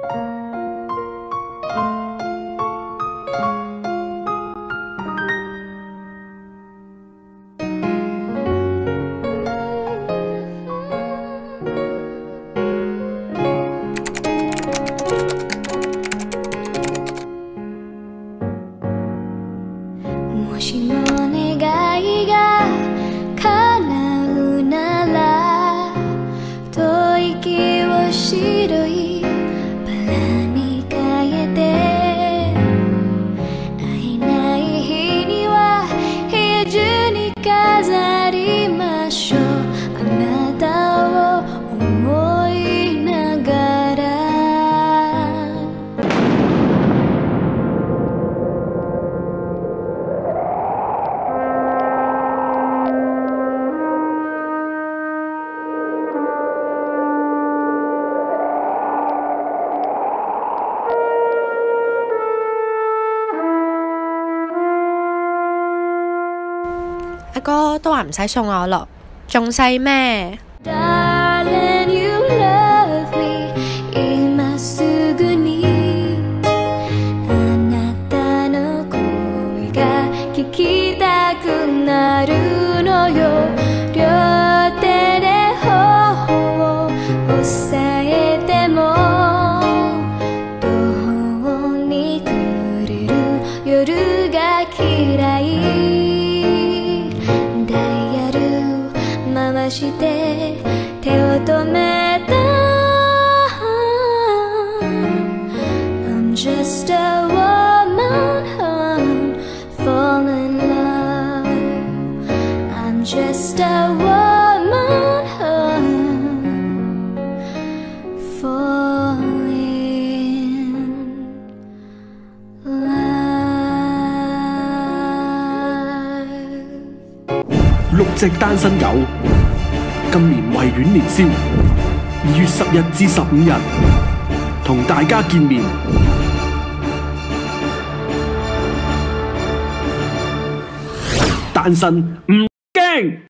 もしも願いが叶うなら吐息を白いバラに変えて会えない日には部屋中に飾りましょうあなたを思いながら阿哥都話唔使送我咯，仲細咩？ Darling, you love me 今すぐにあなたの声が聞きたくなるのよ両手で頬を押さえても途方に暮れる夜が嫌い回して手を止めた I'm just a woman fall in love I'm just a woman fall in love 六隻單身狗今年維園年宵2月10日至15日同大家見面。單身唔驚。